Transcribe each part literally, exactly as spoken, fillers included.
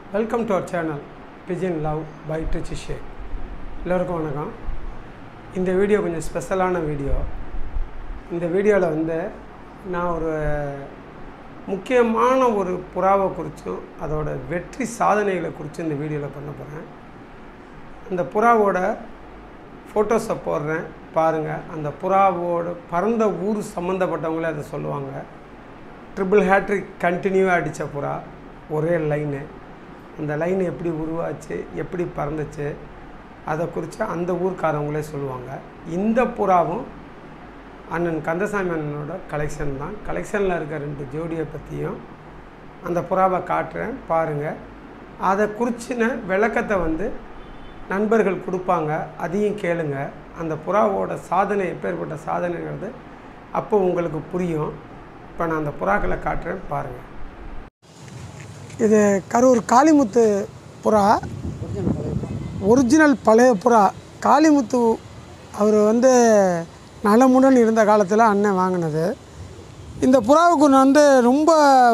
Welcome to our channel Pigeon Love by Trichy sheik. எல்லாருக்கும் வணக்கம். இந்த வீடியோ கொஞ்சம் ஸ்பெஷலான வீடியோ. இந்த வீடியோவில் வந்து நான் ஒரு முக்கியமான ஒரு புறாவை குறித்தும் அதோட வெற்றி சாதனைகளை குறித்து இந்த வீடியோவில் பண்ண போகிறேன். அந்த புறாவோட ஃபோட்டோஸை போடுறேன் பாருங்கள். அந்த புறாவோட பறந்த ஊர் சம்மந்தப்பட்டவங்களே அதை சொல்லுவாங்க. ட்ரிபிள் ஹேட்ரிக் கண்டினியூவாக அடித்த புறா, ஒரே லைனு. அந்த லைன் எப்படி உருவாச்சு, எப்படி பறந்துச்சு, அதை குறித்து அந்த ஊர்க்காரவங்களே சொல்லுவாங்க. இந்த புறாவும் அண்ணன் கந்தசாமி அண்ணனோட கலெக்ஷன் தான். கலெக்ஷனில் இருக்க ரெண்டு ஜோடியை பற்றியும் அந்த புறாவை காட்டுறேன் பாருங்கள். அதை குறிச்சின விளக்கத்தை வந்து நண்பர்கள் கொடுப்பாங்க, அதையும் கேளுங்க. அந்த புறாவோட சாதனை எப்பேற்பட்ட சாதனைங்கிறது அப்போ உங்களுக்கு புரியும். இப்போ நான் அந்த புறாக்களை காட்டுறேன் பாருங்கள். இது கரூர் காளிமுத்து புறா, ஒரிஜினல் பழைய புறா. காளிமுத்து அவர் வந்து நலமுடன் இருந்த காலத்தில் அண்ணன் வாங்கினது. இந்த புறாவுக்கு வந்து ரொம்ப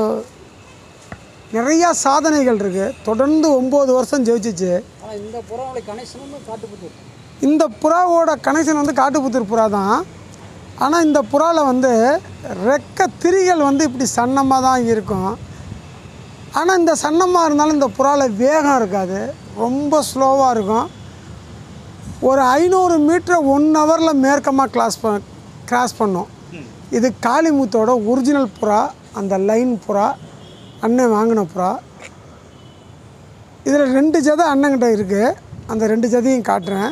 நிறையா சாதனைகள் இருக்குது. தொடர்ந்து ஒம்பது வருஷம் ஜெயிச்சிச்சு. இந்த புறாவோட கனெக்ஷன் காட்டுப்புத்தூர். இந்த புறாவோட கனெக்ஷன் வந்து காட்டுப்புத்தூர் புறா தான். ஆனால் இந்த புறாவில் வந்து ரெக்க திரிகள் வந்து இப்படி சன்னமாக தான் இருக்கும். ஆனால் இந்த சன்னமாக இருந்தாலும் இந்த புறாவில் வேகம் இருக்காது, ரொம்ப ஸ்லோவாக இருக்கும். ஒரு ஐநூறு மீட்டரை ஒன் ஹவரில் மேற்கமாக கிளாஸ் ப கிராஸ் பண்ணும். இது காளிமுத்தோட ஒரிஜினல் புறா, அந்த லைன் புறா, அண்ணன் வாங்கின புறா. இதில் ரெண்டு ஜதை அண்ணங்கிட்ட இருக்குது, அந்த ரெண்டு ஜதையும் காட்டுறேன்.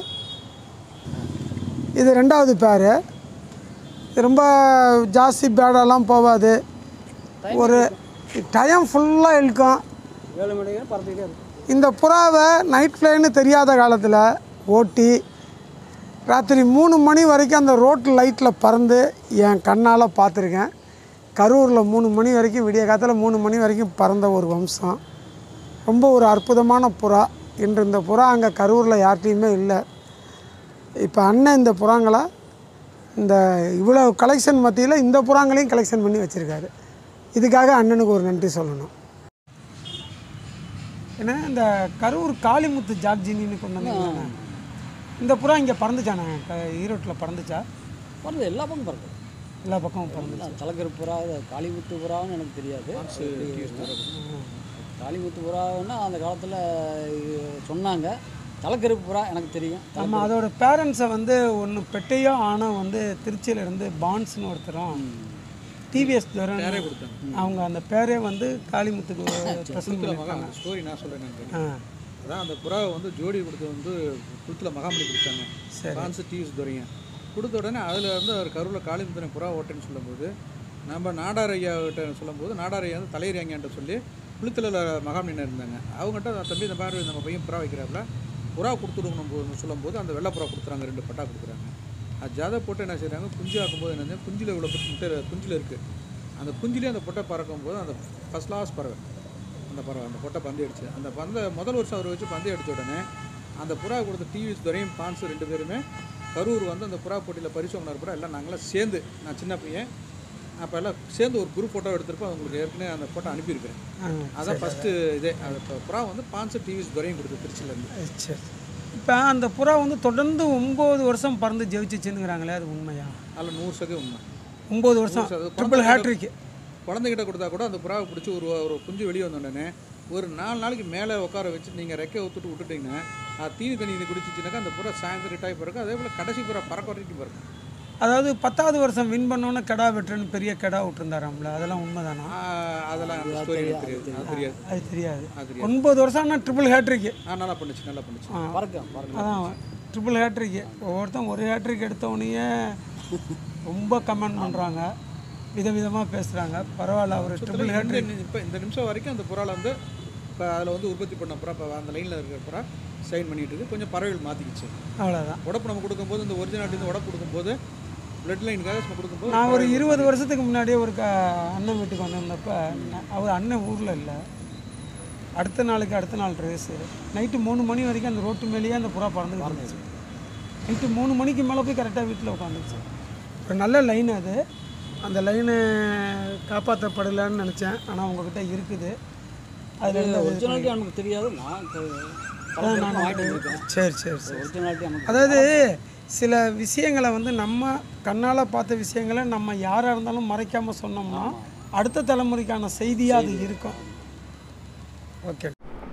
இது ரெண்டாவது பேர். இது ரொம்ப ஜாஸ்தி பேடெல்லாம் போகாது, ஒரு டைம் ஃபுல்லாக இழுக்கும். ஏழு மணிக்கு பறந்துக்கிட்டே இருக்கும். இந்த புறாவை நைட் ஃப்ளைன்னு தெரியாத காலத்தில் ஓட்டி ராத்திரி மூணு மணி வரைக்கும் அந்த ரோட்டு லைட்டில் பறந்து என் கண்ணால் பார்த்துருக்கேன். கரூரில் மூணு மணி வரைக்கும், விடிய காலத்தில் மூணு மணி வரைக்கும் பறந்த ஒரு வம்சம். ரொம்ப ஒரு அற்புதமான புறா. இன்று இந்த புறா அங்கே கரூரில் யார்கிட்டையுமே இல்லை. இப்போ அண்ணன் இந்த புறாங்களை இந்த இவ்வளோ கலெக்ஷன் மத்தியில் இந்த புறாங்களையும் கலெக்ஷன் பண்ணி வச்சுருக்காரு. இதுக்காக அண்ணனுக்கு ஒரு நன்றி சொல்லணும். ஏன்னா இந்த கரூர் காளிமுத்து ஜாக்ஜினின்னு கொண்டு வந்தாங்க. இந்த புறா இங்கே பறந்துச்சாண்ணா? ஈரோட்டில் பறந்துச்சா? பறந்து எல்லா பக்கம் பறந்து எல்லா பக்கமும் பறந்துச்சா? தலைக்கரு புறா, காளிமுத்து புறான்னு எனக்கு தெரியாது. காளிமுத்து புறான்னா அந்த காலத்தில் சொன்னாங்க. தலைக்கருப்பு புறா எனக்கு தெரியும். ஆமாம், அதோட பேரண்ட்ஸை வந்து ஒன்று பெட்டையோ ஆனால் வந்து திருச்சியிலேருந்து பான்ஸ்னு ஒருத்தரும் டிவிஎஸ் தரம் அவங்க அந்த பேரே வந்து காளிமுத்துக்கு ஸ்டோரி நான் சொல்கிறேன். அதான் அந்த புறாவை வந்து ஜோடி கொடுத்து வந்து குளத்தில் மகாமலி கொடுத்தாங்க. பான்ஸு டிவிஎஸ் துறைங்க கொடுத்த உடனே அதில் வந்து அவர் கரூரில் காளிமுத்தனை புறா ஓட்டேன்னு சொல்லும்போது, நம்ம நாடார் ஐயா கிட்ட சொல்லும்போது, நாடார் ஐயா வந்து தலையர் ஐயான்ட்ட சொல்லி குளத்தில் மகாமலினர் இருந்தாங்க. அவங்ககிட்ட தம்பி இந்த மாதிரி நம்ம பையன் புறா வைக்கிறாப்புல புறா கொடுத்துடுங்கணும் சொல்லும்போது அந்த வெள்ளை புறா கொடுத்துறாங்க, ரெண்டு பட்டா கொடுக்குறாங்க. அது ஜாதை போட்டு என்ன செய்கிறாங்க, குஞ்சு ஆக்கும்போது என்ன குஞ்சில் இவ்வளோ முட்டை குஞ்சில் இருக்குது. அந்த குஞ்சிலே அந்த பொட்டை பறக்கும்போது அந்த ஃபஸ்ட் கிளாஸ் பறவை, அந்த பறவை அந்த பொட்டை பந்து அடிச்சு அந்த பந்தை முதல் வருஷம் அவர் வச்சு பந்து அடித்த உடனே அந்த புறா கொடுத்த டிவிஎஸ் துறையும் பான்ஸு ரெண்டு பேருமே கரூர் வந்து அந்த புறா போட்டியில் பரிசு வாங்கினார். புறா எல்லாம் நாங்களாம் சேர்ந்து, நான் சின்ன பையன் அப்போ எல்லாம் சேர்ந்து ஒரு குரூப் ஃபோட்டோ எடுத்திருப்போம். அவங்களுக்கு ஏற்கனவே அந்த ஃபோட்டோ அனுப்பியிருக்கிறேன். அதான் ஃபஸ்ட்டு இதே. அது புறா வந்து பான்ஸு டிவிஎஸ் துறையும் கொடுத்து திருச்சியிலேருந்து. சரி, இப்போ அந்த புறா வந்து தொடர்ந்து ஒம்பது வருஷம் பறந்து ஜெயிச்சிச்சுங்கிறாங்களே, அது உண்மையா? அதில் நூறு சதவீதம் உண்மை. ஒம்பது வருஷம் ட்ரிபிள் ஹேட்ரிக். குழந்தைகிட்ட கொடுத்தா கூட அந்த புறாவை பிடிச்சி ஒரு ஒரு குஞ்சு வெளியே வந்தோடனே ஒரு நாலு நாளைக்கு மேலே உட்கார வச்சு நீங்கள் ரெக்கை ஊற்றுட்டு விட்டுட்டிங்கன்னா அது தீனி தண்ணி குடிச்சிச்சுனாக்கா அந்த புறா சாயந்தரம் ரிட்டாய் பிறக்கும். அதே போல் கடைசி புறா பறக்க வரைக்கும் பிறக்கும். அதாவது பத்தாவது வருஷம் வின் பண்ணோன்னு கடா வெட்டுறன்னு பெரிய கடா விட்டுருந்தாராம்ல, அதெல்லாம் உண்மை தானா? அதெல்லாம் அந்த ஸ்டோரி தெரியாது. அது தெரியாது அது தெரியாது ஒன்பது வருஷம் ஆனால் ட்ரிபிள் ஹேட்ரிக்கு. ஆ நல்லா பண்ணுச்சு, நல்லா பண்ணுச்சு. அதான் ட்ரிபிள் ஹேட்ரிக்கு. ஒவ்வொருத்தன் ஒரு ஹேட்ரிக் எடுத்தவனையே ரொம்ப கமெண்ட் பண்ணுறாங்க, விதவிதமாக பேசுகிறாங்க. பரவாயில்ல, அவர் ட்ரிபிள் ஹேட்ரிக். இப்போ இந்த நிமிஷம் வரைக்கும் அந்த புறாவில் வந்து இப்போ அதில் வந்து உற்பத்தி பண்ண புறா இப்போ அந்த லைனில் இருக்கிற புறா சைன் பண்ணிட்டு இருக்கு. கொஞ்சம் பறவைகள் மாற்றிக்கிச்சு, அவ்வளோதான். உடப்பு நம்ம கொடுக்கும்போது இந்த ஒரிஜினாலிட்டி உடப்பு கொடுக்கும்போது பிளட் லைனுக்காக நம்ம கொடுக்கும்போது நான் ஒரு இருபது வருஷத்துக்கு முன்னாடியே ஒரு க அண்ணன் வீட்டுக்கு வந்திருந்தப்போ அவர் அண்ணன் ஊரில் இல்லை. அடுத்த நாளைக்கு அடுத்த நாள் ரேஸு நைட்டு மூணு மணி வரைக்கும் அந்த ரோட்டு மேலேயே அந்த புறா பறந்து இருந்துச்சு. நைட்டு மூணு மணிக்கு மேலே போய் கரெக்டாக வீட்டில் உட்காந்துச்சு. ஒரு நல்ல லைன் அது. அந்த லைனை காப்பாற்றப்படலான்னு நினச்சேன். ஆனால் உங்கள்கிட்ட இருக்குது. அதில் ஒரிஜினாலிட்டி நமக்கு தெரியாது. நான் சரி சரி சரி ஒரிஜினாலிட்டி அதாவது சில விஷயங்களை வந்து நம்ம கண்ணால் பார்த்த விஷயங்களை நம்ம யாராக இருந்தாலும் மறைக்காமல் சொன்னோம்னா அடுத்த தலைமுறைக்கான செய்தியாக அது இருக்கும். ஓகே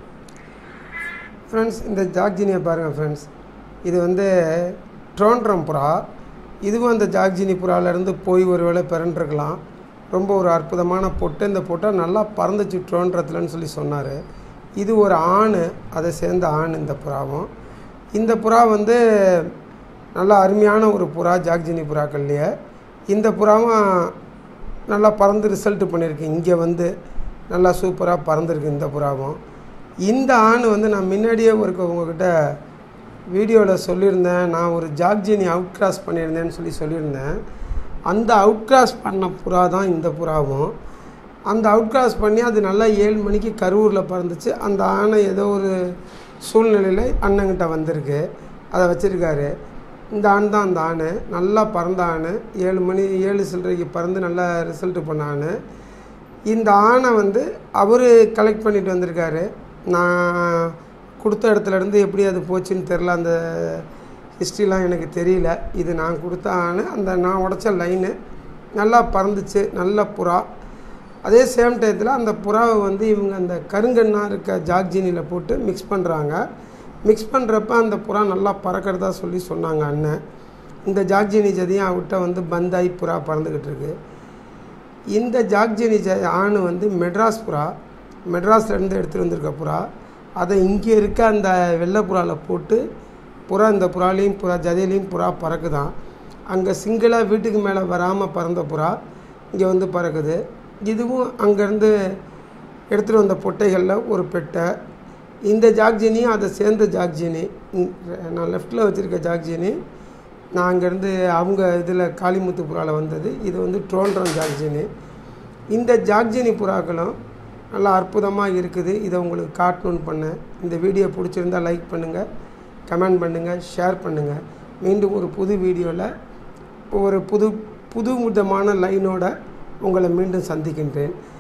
ஃப்ரெண்ட்ஸ், இந்த ஜாக்ஜினியை பாருங்கள் ஃப்ரெண்ட்ஸ். இது வந்து ட்ரோண்ட்ரம் புறா. இதுவும் அந்த ஜாக்ஜினி புறாவிலேருந்து போய் ஒரு வேளை பிறண்டிருக்கலாம். ரொம்ப ஒரு அற்புதமான பொட்டு. இந்த பொட்டை நல்லா பறந்துச்சு ட்ரோன்றத்துலன்னு சொல்லி சொன்னார். இது ஒரு ஆண், அதை சேர்ந்த ஆண் இந்த புறாவும். இந்த புறா வந்து நல்லா அருமையான ஒரு புறா ஜாக்ஜினி புறாக்கள்லையே. இந்த புறாவும் நல்லா பறந்து ரிசல்ட் பண்ணியிருக்கு. இங்கே வந்து நல்லா சூப்பராக பறந்துருக்கு இந்த புறாவும். இந்த ஆண் வந்து நான் முன்னாடியே ஒரு உங்கள்கிட்ட வீடியோவில் சொல்லியிருந்தேன். நான் ஒரு ஜாக்ஜினி அவுட் கிராஸ் பண்ணியிருந்தேன்னு சொல்லி சொல்லியிருந்தேன். அந்த அவுட் கிராஸ் பண்ண புறா தான் இந்த புறாவும். அந்த அவுட் கிராஸ் பண்ணி அது நல்லா ஏழு மணிக்கு கரூரில் பறந்துச்சு. அந்த ஆணை ஏதோ ஒரு சூழ்நிலையில் அண்ணங்கிட்ட வந்திருக்கு, அதை வச்சுருக்காரு. இந்த ஆண் தான் அந்த ஆண். நல்லா பறந்த ஆண். ஏழு மணி ஏழு சில்லறைக்கு பறந்து நல்லா ரிசல்ட்டு பண்ண ஆண். இந்த ஆணை வந்து அவர் கலெக்ட் பண்ணிட்டு வந்திருக்காரு. நான் கொடுத்த இடத்துலேருந்து எப்படி அது போச்சுன்னு தெரில, அந்த ஹிஸ்ட்ரிலாம் எனக்கு தெரியல. இது நான் கொடுத்த ஆண், அந்த நான் உடச்ச லைனு நல்லா பறந்துச்சு, நல்ல புறா. அதே சேம் டயத்தில் அந்த புறாவை வந்து இவங்க அந்த கருங்கண்ணா இருக்க ஜாக்ஜினியில் போட்டு மிக்ஸ் பண்ணுறாங்க. மிக்ஸ் பண்ணுறப்ப அந்த புறா நல்லா பறக்கிறதா சொல்லி சொன்னாங்க அண்ணன். இந்த ஜாக்ஜினி ஜதியும் அவட்ட வந்து பந்தாய் புறா பறந்துக்கிட்டு இருக்கு. இந்த ஜாக்ஜினி ஜ ஆண் வந்து மெட்ராஸ் புறா, மெட்ராஸ்லேருந்து எடுத்துகிட்டு வந்திருக்க புறா. அதை இங்கே இருக்க அந்த வெள்ளை புறாவில் போட்டு புறா இந்த புறாலையும் புறா ஜதையிலையும் புறா பறக்குதான். அங்கே சிங்கிளாக வீட்டுக்கு மேலே வராமல் பறந்த புறா இங்கே வந்து பறக்குது. இதுவும் அங்கேருந்து எடுத்துகிட்டு வந்த பொட்டைகளில் ஒரு பெட்டை. இந்த ஜாக்ஜினியும் அதை சேர்ந்த ஜாக்ஜினி, நான் லெஃப்டில் வச்சுருக்க ஜாக்ஜினி நான் அங்கேருந்து அவங்க இதில் காளிமுத்து புறாவில் வந்தது. இது வந்து ட்ரோண்ட்ரம் ஜாக்ஜினி. இந்த ஜாக்ஜினி புறாக்களும் நல்லா அற்புதமாக இருக்குது. இதை உங்களுக்கு காட்டணுன்னு பண்ணேன். இந்த வீடியோ பிடிச்சிருந்தால் லைக் பண்ணுங்கள், கமெண்ட் பண்ணுங்கள், ஷேர் பண்ணுங்கள். மீண்டும் ஒரு புது வீடியோவில் ஒரு புது புது விதமான லைனோட உங்களை மீண்டும் சந்திக்கின்றேன்.